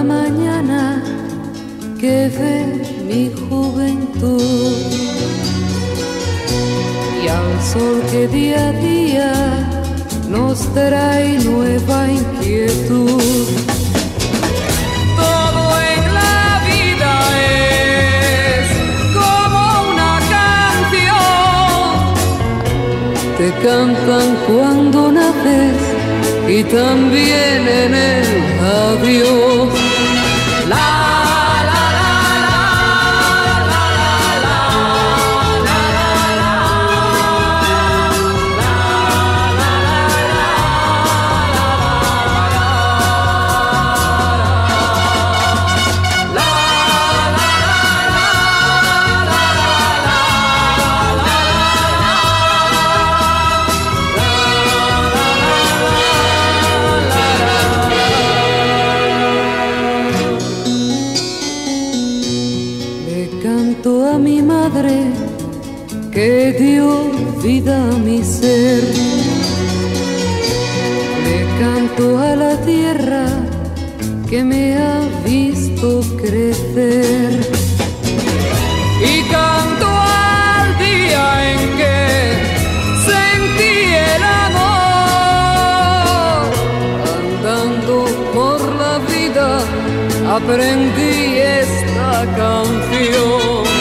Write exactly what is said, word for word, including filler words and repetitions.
mañana que ve mi juventud y al sol que día a día nos trae nueva inquietud. Todo en la vida es como una canción, te cantan cuando naces y también en el adiós. La a mi madre que dio vida a mi ser, le canto a la tierra que me ha visto crecer y canto al día en que sentí el amor. Andando por la vida aprendí esta canción.